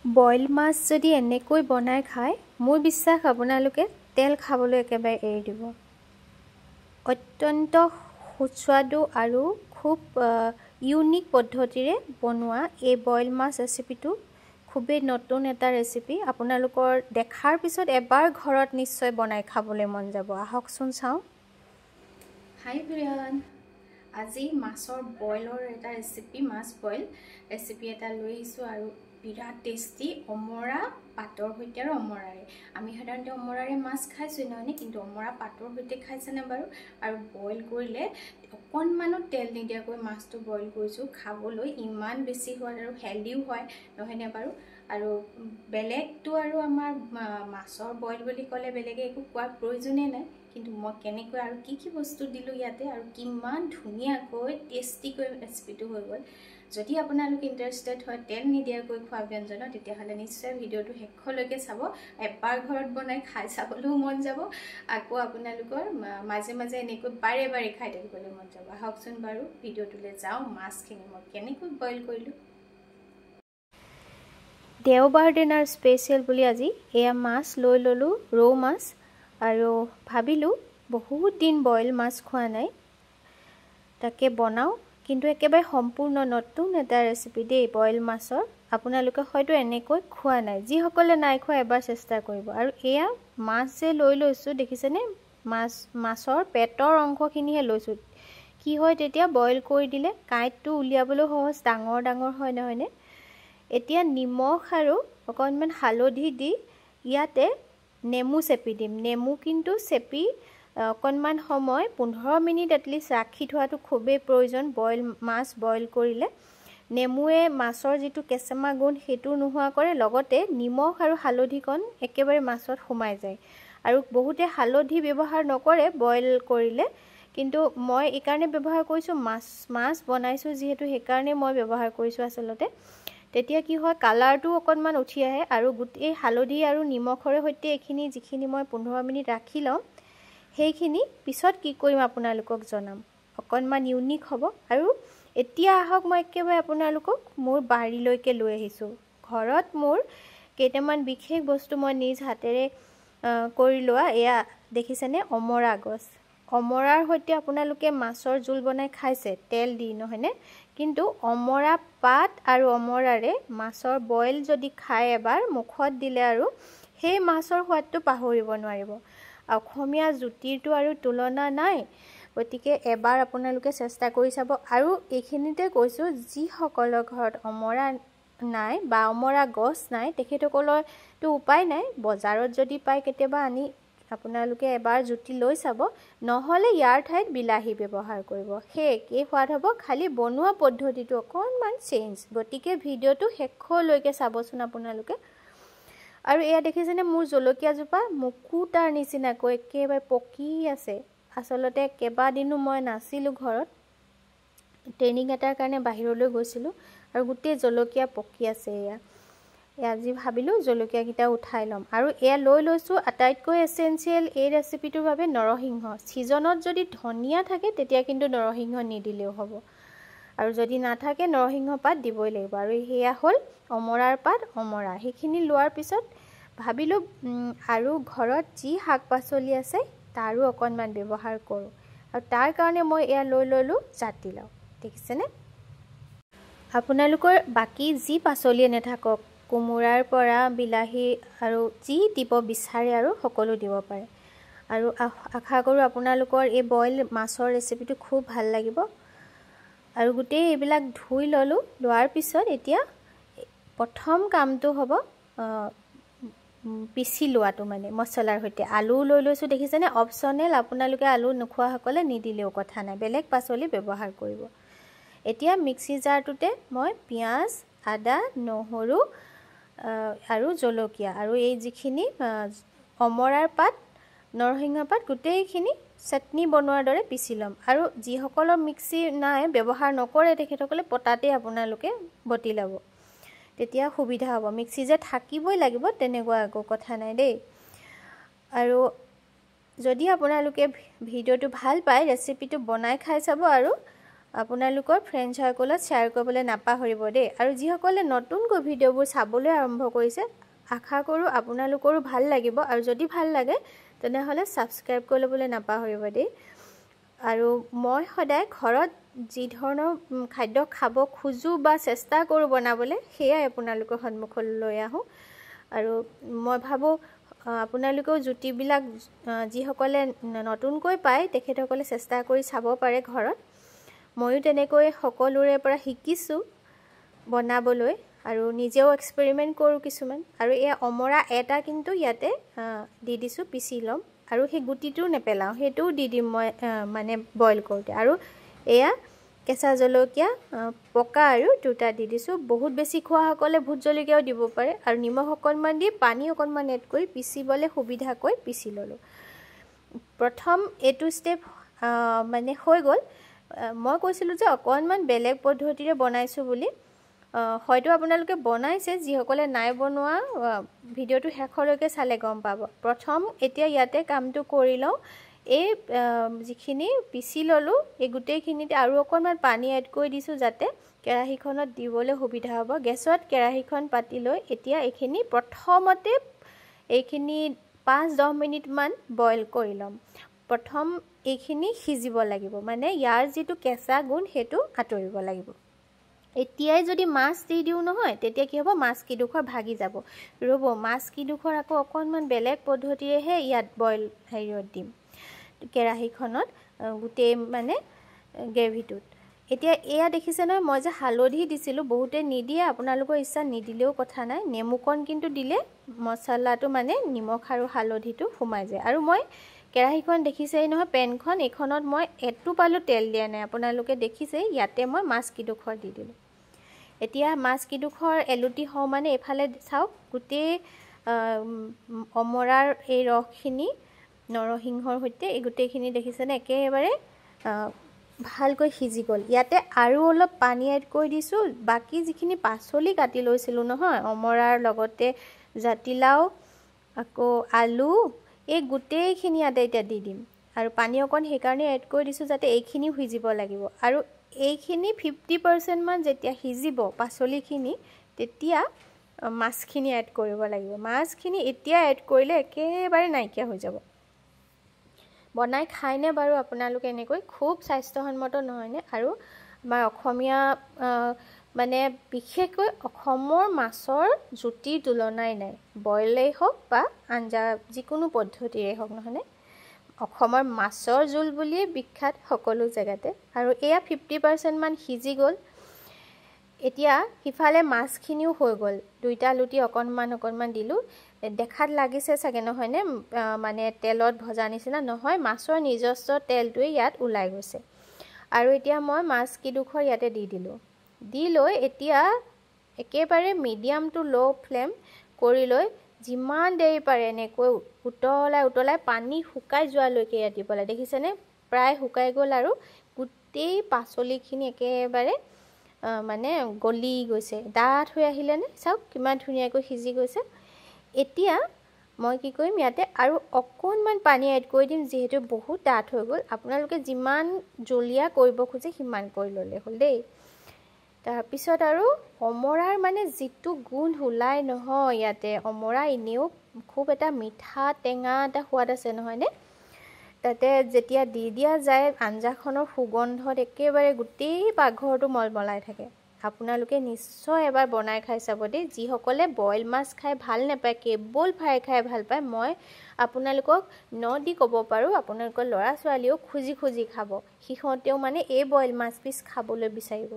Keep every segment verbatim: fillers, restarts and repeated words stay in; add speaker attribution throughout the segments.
Speaker 1: Boil মাছ যদি এনেকৈ বনাই খায় মোৰ বিশ্বাস আপোনালোকে তেল খাবলৈ একেবাৰে এৰি দিব। অত্যন্ত সুস্বাদু আৰু খুব ইউনিক পদ্ধতিৰে বনোৱা এই বইল মাছ ৰেচিপিটো খুবেই নতুন এটা ৰেচিপি। আপোনালোকৰ দেখাৰ পিছত এবাৰ ঘৰত নিশ্চয় বনাই খাবলৈ মন যাব। আহকচোন চাওঁ। হাই প্ৰিয়ান, আজি মাছৰ বইলৰ এটা ৰেচিপি, মাছ বইল ৰেচিপি এটা লৈ আহিছোঁ আৰু বিৰাট টেষ্টি অমৰা পাতৰ সৈতে আৰু অমৰাৰে। আমি সাধাৰণতে অমৰাৰে মাছ খাইছোঁ নহয়নে, কিন্তু অমৰা পাতৰ সৈতে খাইছেনে বাৰু? আৰু বইল কৰিলে অকণমানো তেল নিদিয়াকৈ মাছটো বইল কৰিছোঁ, খাবলৈ ইমান বেছি সোৱাদ আৰু হেল্ডিও হয় নহয়নে বাৰু? আৰু বেলেগটো আৰু আমাৰ মাছৰ বইল বুলি ক'লে বেলেগে একো কোৱাৰ প্ৰয়োজনেই নাই, কিন্তু মই কেনেকৈ আৰু কি কি বস্তু দিলোঁ ইয়াতে আৰু কিমান ধুনীয়াকৈ টেষ্টিকৈ ৰেচিপিটো হৈ গ'ল। যদি আপোনালোক ইণ্টাৰেষ্টেড হয় তেল নিদিয়াকৈ খোৱা ব্যঞ্জনত, তেতিয়াহ'লে নিশ্চয় ভিডিঅ'টো শেষলৈকে চাব। এবাৰ ঘৰত বনাই খাই চাবলৈও মন যাব, আকৌ আপোনালোকৰ মাজে মাজে এনেকৈ বাৰে বাৰে খাই থাকিবলৈ মন যাব। আহকচোন বাৰু ভিডিঅ'টোলৈ যাওঁ, মাছখিনি মই কেনেকৈ বইল কৰিলোঁ। দেওবাৰ দিনাৰ স্পেচিয়েল বুলি আজি এয়া মাছ লৈ ল'লোঁ, ৰৌ মাছ, আৰু ভাবিলোঁ বহুত দিন বইল মাছ খোৱা নাই, তাকে বনাওঁ। কিন্তু একেবাৰে সম্পূৰ্ণ নতুন এটা ৰেচিপি দেই বইল মাছৰ। আপোনালোকে হয়তো এনেকৈ খোৱা নাই, যিসকলে নাই খোৱা এবাৰ চেষ্টা কৰিব। আৰু এয়া মাছ যে লৈ লৈছোঁ দেখিছেনে, মাছ মাছৰ পেটৰ অংশখিনিহে লৈছোঁ। কি হয় তেতিয়া বইল কৰি দিলে কাঁইটটো উলিয়াবলৈ সহজ, ডাঙৰ ডাঙৰ হয় নহয়নে। এতিয়া নিমখ আৰু অকণমান হালধি দি ইয়াতে নেমু চেপি দিম। নেমু কিন্তু চেপি অকণমান সময় পোন্ধৰ মিনিট এটলিষ্ট ৰাখি থোৱাটো খুবেই প্ৰয়োজন বইল মাছ বইল কৰিলে। নেমুৱে মাছৰ যিটো কেঁচেমা গুণ সেইটো নোহোৱা কৰে, লগতে নিমখ আৰু হালধিকণ একেবাৰে মাছত সোমাই যায়। আৰু বহুতে হালধি ব্যৱহাৰ নকৰে বইল কৰিলে, কিন্তু মই এইকাৰণে ব্যৱহাৰ কৰিছোঁ, মাছ মাছ বনাইছোঁ যিহেতু সেইকাৰণে মই ব্যৱহাৰ কৰিছোঁ আচলতে। তেতিয়া কি হয়, কালাৰটো অকণমান উঠি আহে আৰু গোটেই হালধি আৰু নিমখৰে সৈতে এইখিনি যিখিনি মই পোন্ধৰ মিনিট ৰাখি লওঁ, সেইখিনি পিছত কি কৰিম আপোনালোকক জনাম। অকণমান ইউনিক হ'ব। আৰু এতিয়া আহক মই একেবাৰে আপোনালোকক মোৰ বাৰীলৈকে লৈ আহিছোঁ। ঘৰত মোৰ কেইটামান বিশেষ বস্তু মই নিজ হাতেৰে কৰি লোৱা, এয়া দেখিছেনে অমৰা গছ। অমৰাৰ সৈতে আপোনালোকে মাছৰ জোল বনাই খাইছে তেল দি নহয়নে, কিন্তু অমৰা পাত আৰু অমৰাৰে মাছৰ বইল যদি খায় এবাৰ মুখত দিলে আৰু সেই মাছৰ সোৱাদটো পাহৰিব নোৱাৰিব। অসমীয়া জুতিৰটো আৰু তুলনা নাই, গতিকে এবাৰ আপোনালোকে চেষ্টা কৰি চাব। আৰু এইখিনিতে কৈছোঁ, যিসকলৰ ঘৰত অমৰা নাই বা অমৰা গছ নাই তেখেতসকলৰতো উপায় নাই, বজাৰত যদি পায় কেতিয়াবা আনি আপোনালোকে এবাৰ জুতি লৈ চাব, নহ'লে ইয়াৰ ঠাইত বিলাহী ব্যৱহাৰ কৰিব, সেই একেই সোৱাদ হ'ব, খালি বনোৱা পদ্ধতিটো অকণমান চেঞ্জ। গতিকে ভিডিঅ'টো শেষলৈকে চাবচোন আপোনালোকে। আৰু এয়া দেখিছেনে মোৰ জলকীয়াজোপা মুকুতাৰ নিচিনাকৈ একেবাৰে পকি আছে। আচলতে কেইবাদিনো মই নাছিলোঁ ঘৰত, ট্ৰেইনিং এটাৰ কাৰণে বাহিৰলৈ গৈছিলোঁ আৰু গোটেই জলকীয়া পকি আছে। এয়া এয়া আজি ভাবিলোঁ জলকীয়াকেইটা উঠাই ল'ম। আৰু এয়া লৈ লৈছোঁ আটাইতকৈ এচেঞ্চিয়েল এই ৰেচিপিটোৰ বাবে নৰসিংহ। ছিজনত যদি ধনিয়া থাকে তেতিয়া কিন্তু নৰসিংহ নিদিলেও হ'ব, আৰু যদি নাথাকে নৰসিংহ পাত দিবই লাগিব। আৰু সেয়া হ'ল অমৰাৰ পাত, অমৰা। সেইখিনি লোৱাৰ পিছত ভাবিলোঁ আৰু ঘৰত যি শাক পাচলি আছে তাৰো অকণমান ব্যৱহাৰ কৰোঁ, আৰু তাৰ কাৰণে মই এয়া লৈ ল'লোঁ জাতিলাও। দেখিছেনে, আপোনালোকৰ বাকী যি পাচলিয়ে নাথাকক, কোমোৰাৰ পৰা বিলাহী আৰু যি দিব বিচাৰে আৰু সকলো দিব পাৰে। আৰু আশা কৰোঁ আপোনালোকৰ এই বইল মাছৰ ৰেচিপিটো খুব ভাল লাগিব। আৰু গোটেই এইবিলাক ধুই ল'লোঁ। লোৱাৰ পিছত এতিয়া প্ৰথম কামটো হ'ব পিচি লোৱাটো, মানে মছলাৰ সৈতে। আলু লৈ লৈছোঁ দেখিছেনে, অপশ্যনেল, আপোনালোকে আলু নোখোৱাসকলে নিদিলেও কথা নাই, বেলেগ পাচলি ব্যৱহাৰ কৰিব। এতিয়া মিক্সি জাৰটোতে মই পিঁয়াজ, আদা, নহৰু আৰু জলকীয়া আৰু এই যিখিনি অমৰাৰ পাত, নৰসিংহ পাত, গোটেইখিনি চাটনি বনোৱাৰ দৰে পিচি ল'ম। আৰু যিসকলৰ মিক্সি নাই, ব্যৱহাৰ নকৰে, তেখেতসকলে পটাতে আপোনালোকে বটি ল'ব, তেতিয়া সুবিধা হ'ব। মিক্সি যে থাকিবই লাগিব তেনেকুৱা একো কথা নাই দেই। আৰু যদি আপোনালোকে ভিডিঅ'টো ভাল পায়, ৰেচিপিটো বনাই খাই চাব আৰু আপোনালোকৰ ফ্ৰেণ্ড সাৰ্কলত শ্বেয়াৰ কৰিবলৈ নাপাহৰিব দেই। আৰু যিসকলে নতুনকৈ ভিডিঅ'বোৰ চাবলৈ আৰম্ভ কৰিছে, আশা কৰোঁ আপোনালোকৰো ভাল লাগিব। আৰু যদি ভাল লাগে তেনেহ'লে ছাবস্ক্ৰাইব কৰি ল'বলৈ নাপাহৰিব দেই। আৰু মই সদায় ঘৰত যি ধৰণৰ খাদ্য খাব খোজোঁ বা চেষ্টা কৰোঁ বনাবলৈ, সেয়াই আপোনালোকৰ সন্মুখলৈ লৈ আহোঁ। আৰু মই ভাবোঁ আপোনালোকেও জুতিবিলাক যিসকলে নতুনকৈ পায় তেখেতসকলে চেষ্টা কৰি চাব পাৰে ঘৰত। ময়ো তেনেকৈ সকলোৰে পৰা শিকিছোঁ বনাবলৈ আৰু নিজেও এক্সপেৰিমেণ্ট কৰোঁ কিছুমান। আৰু এয়া অমৰা এটা কিন্তু ইয়াতে দি দিছোঁ, পিচি ল'ম। আৰু সেই গুটিটো নেপেলাওঁ, সেইটোও দি দিম মই মানে বইল কৰোঁতে। আৰু এয়া কেঁচা জলকীয়া পকা আৰু দুটা দি দিছোঁ। বহুত বেছি খোৱাসকলে ভোট জলকীয়াও দিব পাৰে। আৰু নিমখ অকণমান দি পানী অকণমান এড কৰি পিচিবলৈ সুবিধাকৈ পিচি ল'লোঁ। প্ৰথম এইটো ষ্টেপ মানে হৈ গ'ল। মই কৈছিলোঁ যে অকণমান বেলেগ পদ্ধতিৰে বনাইছোঁ বুলি। হয়তো আপোনালোকে বনাইছে, যিসকলে নাই বনোৱা ভিডিঅ'টো শেষলৈকে চালে গম পাব। প্ৰথম এতিয়া ইয়াতে কামটো কৰি লওঁ। এই যিখিনি পিচি ল'লোঁ এই গোটেইখিনিতে আৰু অকণমান পানী এড কৰি দিছোঁ, যাতে কেৰাহীখনত দিবলৈ সুবিধা হ'ব। গেছত কেৰাহীখন পাতি লৈ এতিয়া এইখিনি প্ৰথমতে এইখিনি পাঁচ দহ মিনিটমান বইল কৰি ল'ম। প্ৰথম এইখিনি সিজিব লাগিব, মানে ইয়াৰ যিটো কেঁচা গুণ সেইটো আঁতৰিব লাগিব। এতিয়াই যদি মাছ দি দিওঁ নহয়, তেতিয়া কি হ'ব, মাছকেইডোখৰ ভাগি যাব। ৰ'ব, মাছকেইডোখৰ আকৌ অকণমান বেলেগ পদ্ধতিৰেহে ইয়াত বইল হেৰিয়ত দিম, কেৰাহীখনত গোটেই মানে গ্ৰেভিটোত। এতিয়া এয়া দেখিছে নহয়, মই যে হালধি দিছিলোঁ, বহুতে নিদিয়ে, আপোনালোকৰ ইচ্ছা নিদিলেও কথা নাই। নেমুকণ কিন্তু দিলে মচলাটো মানে নিমখ আৰু হালধিটো সোমাই যায়। আৰু মই কেৰাহীখন দেখিছেই নহয়, পেনখন, এইখনত মই এটোপালো তেল দিয়া নাই, আপোনালোকে দেখিছেই। ইয়াতে মই মাছকেইডোখৰ দি দিলোঁ। এতিয়া মাছকেইডোখৰ এলুটি হওঁ মানে এইফালে চাওক, গোটেই অমৰাৰ এই ৰসখিনি নৰসিংহৰ সৈতে এই গোটেইখিনি দেখিছেনে একেবাৰে ভালকৈ সিজি গ'ল। ইয়াতে আৰু অলপ পানী এড কৰি দিছোঁ। বাকী যিখিনি পাচলি কাটি লৈছিলোঁ নহয়, অমৰাৰ লগতে জাতিলাও আকৌ আলু, এই গোটেইখিনি ইয়াতে এতিয়া দি দিম। আৰু পানী অকণ সেইকাৰণে এড কৰি দিছোঁ যাতে এইখিনিও সিজিব লাগিব। আৰু এইখিনি ফিফটি পাৰ্চেণ্টমান যেতিয়া সিজিব পাচলিখিনি, তেতিয়া মাছখিনি এড কৰিব লাগিব। মাছখিনি এতিয়া এড কৰিলে একেবাৰে নাইকিয়া হৈ যাব। বনাই খায়নে বাৰু আপোনালোকে এনেকৈ? খুব স্বাস্থ্যসন্মত নহয়নে? আৰু আমাৰ অসমীয়া মানে বিশেষকৈ অসমৰ মাছৰ জুতিৰ তুলনাই নাই, বইলেই হওক বা আঞ্জা যিকোনো পদ্ধতিৰে হওক, নহয়নে? অসমৰ মাছৰ জোল বুলিয়ে বিখ্যাত সকলো জেগাতে। আৰু এয়া ফিফটি পাৰ্চেণ্টমান সিজি গ'ল। এতিয়া সিফালে মাছখিনিও হৈ গ'ল। দুইটা লুটি অকণমান অকণমান দিলোঁ। দেখাত লাগিছে চাগে নহয়নে, মানে তেলত ভজা নিচিনা নহয়, মাছৰ নিজস্ব তেলটোৱে ইয়াত ওলাই গৈছে। আৰু এতিয়া মই মাছকেইডোখৰ ইয়াতে দি দিলোঁ। দি লৈ এতিয়া একেবাৰে মিডিয়াম টু ল' ফ্লেম কৰি লৈ যিমান দেৰি পাৰে এনেকৈ উতলাই উতলাই পানী শুকাই যোৱালৈকে ইয়াত দিব লাগে। দেখিছেনে, প্ৰায় শুকাই গ'ল আৰু গোটেই পাচলিখিনি একেবাৰে মানে গলি গৈছে, ডাঠ হৈ আহিলেনে? চাওক কিমান ধুনীয়াকৈ সিজি গৈছে। এতিয়া মই কি কৰিম, ইয়াতে আৰু অকণমান পানী এড কৰি দিম, যিহেতু বহুত ডাঠ হৈ গ'ল। আপোনালোকে যিমান জুলীয়া কৰিব খোজে সিমান কৰি ল'লে হ'ল দেই। তাৰপিছত আৰু অমৰাৰ মানে যিটো গোন্ধ ওলাই নহয় ইয়াতে, অমৰা এনেও খুব এটা মিঠা টেঙা এটা সোৱাদ আছে নহয়নে? তাতে যেতিয়া দি দিয়া যায় আঞ্জাখনৰ সুগন্ধত একেবাৰে গোটেই পাকঘৰটো মলমলাই থাকে। আপোনালোকে নিশ্চয় এবাৰ বনাই খাই চাব দেই। যিসকলে বইল মাছ খাই ভাল নাপায়, কেৱল ফ্ৰাই খাই ভাল পায়, মই আপোনালোকক ন দি ক'ব পাৰোঁ, আপোনালোকৰ ল'ৰা ছোৱালীয়েও খুজি খুজি খাব। সিহঁতেও মানে এই বইল মাছ পিচ খাবলৈ বিচাৰিব।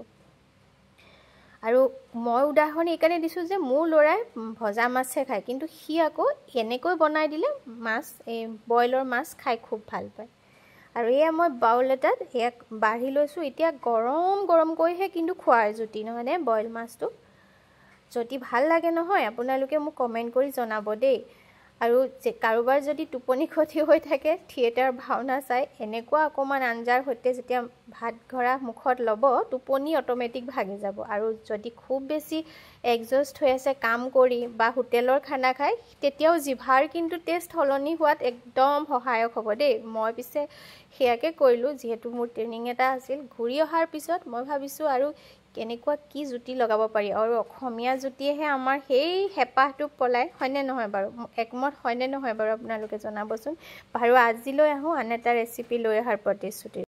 Speaker 1: আৰু মই উদাহৰণ এইকাৰণে দিছোঁ যে মোৰ ল'ৰাই ভজা মাছহে খায়, কিন্তু সি আকৌ এনেকৈ বনাই দিলে মাছ, এই বইলৰ মাছ খাই খুব ভাল পায়। আৰু এয়া মই বাউল এটাত এয়া বাঢ়ি লৈছোঁ। এতিয়া গৰম গৰমকৈহে কিন্তু খোৱাৰ জুতি নহয়নে বইল মাছটো। যদি ভাল লাগে নহয় আপোনালোকে মোক কমেণ্ট কৰি জনাব দেই। আৰু যে কাৰোবাৰ যদি টোপনি ক্ষতি হৈ থাকে থিয়েটাৰ ভাওনা চাই এনেকুৱা অকণমান আঞ্জাৰ সৈতে যেতিয়া ভাত ঘৰা মুখত ল'ব টোপনি অট'মেটিক ভাগি যাব আৰু যদি খুব বেছি এক্সজষ্ট হৈ আছে কাম কৰি বা হোটেলৰ খানা খাই তেতিয়াও জিভাৰ কিন্তু টেষ্ট সলনি হোৱাত একদম সহায়ক হ'ব দেই মই পিছে সেয়াকে কৰিলোঁ যিহেতু মোৰ ট্ৰেইনিং এটা আছিল ঘূৰি অহাৰ পিছত মই ভাবিছোঁ আৰু কেনেকুৱা কি জুতি লগাব পাৰি আৰু অসমীয়া জুতিয়েহে আমাৰ সেই হেঁপাহটো পলাই হয়নে নহয় বাৰু একমত হয়নে নহয় বাৰু আপোনালোকে জনাবচোন বাৰু আজিলৈ আহোঁ আন এটা ৰেচিপি লৈ অহাৰ প্ৰতিশ্ৰুতি